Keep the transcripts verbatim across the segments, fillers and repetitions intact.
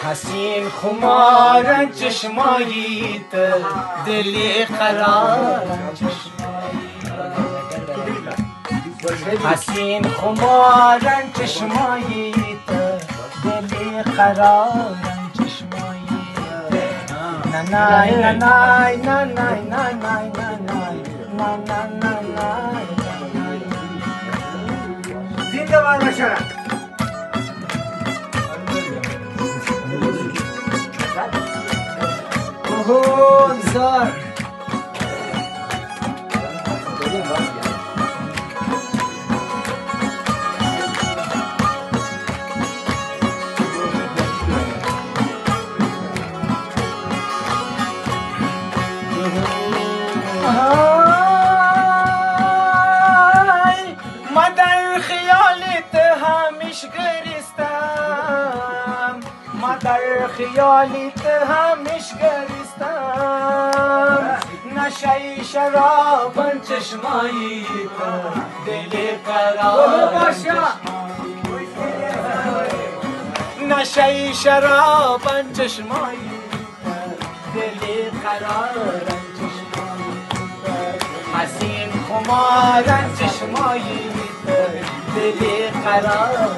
حسین خمار چشماییت دلی قرار حسین خمار چشماییت دلی قرار چشماییت ننای ننای ننای ننای ننای ننای زنده باد باشد اوه زار در خیالیت همیش گریستم نشای شرابان چشماییت دلی قرار نشای شرابان چشماییت دلی قرار حسین خمارن چشماییت دلی قرار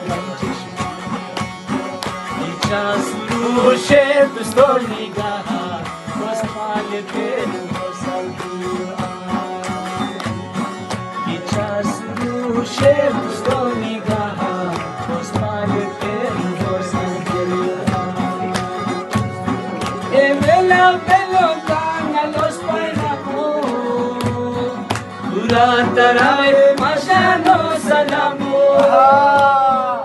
از روش دوستو نگاه بسمال دل هیچ از روش دوستو نگاه بسمال دل املا بلوندان los bailamos durante la mañana salamos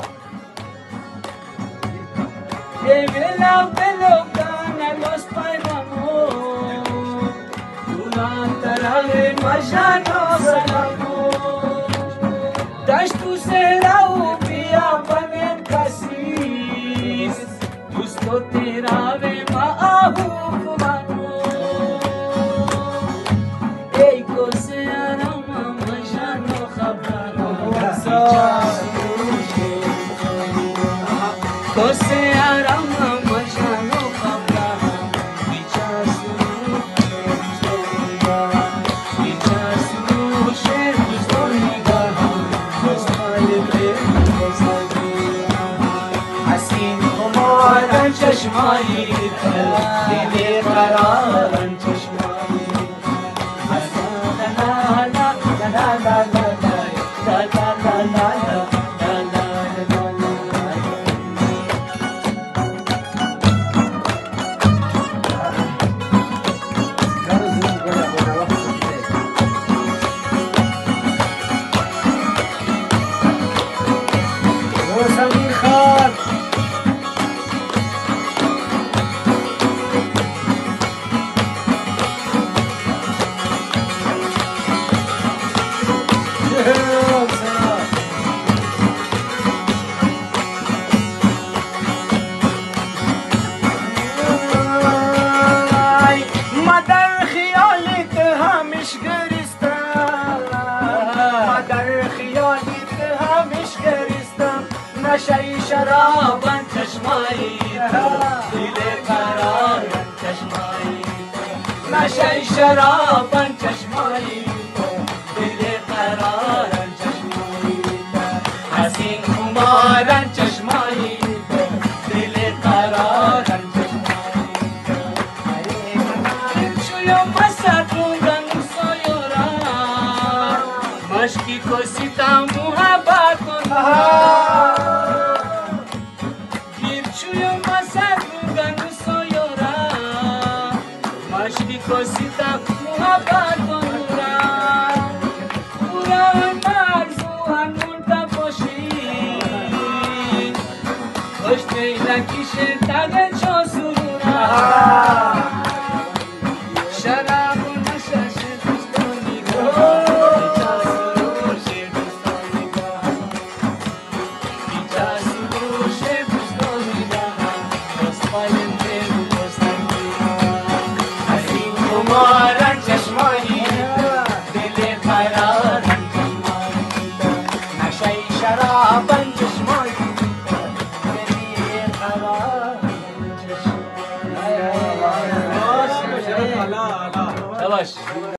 Evela pelogana los bailamos durante la mañana salamos das tu será ubia panen casis tus to tera ve ma ahu mano ei kose arama majano khabara kose arama majano khabara bichasu bichasu sher dustoniga basmale pe hasin umaran chashmayit dili qararan chashmayit la la la la la la la la la la نشای شرابان چشماییت دل قرار چشماییت نشای شرابان چشماییت دل قرار چشماییت حسین خماران چشماییت دل قرار چشماییت شویا مساتونگان سایورا مشکی کوسیتا محبت کن Cosita muhabbat konura Quran marzu hanunta boshi Hoshte ilakishe tage chosurura Sharabu nashashe dostoni go Bichasuru she dostoni go Bichasuru she dostoni go Dostpalen tegu dostoni Umaran chashmayit dili qararan chashmayit nashai sharaban chashmayit dili qararan شاباش.